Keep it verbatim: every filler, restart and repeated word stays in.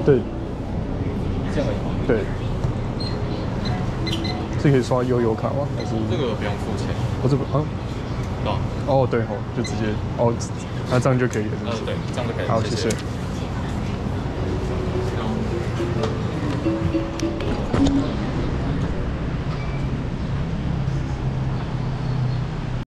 对， 这样而已吗？ 对。这可以刷悠游卡吗？还是这个不用付钱。 哦，这不啊？ 对啊。 哦，对哦，就直接哦，那这样就可以了，是不是？ 嗯，对，这样就可以。 好， 谢谢谢。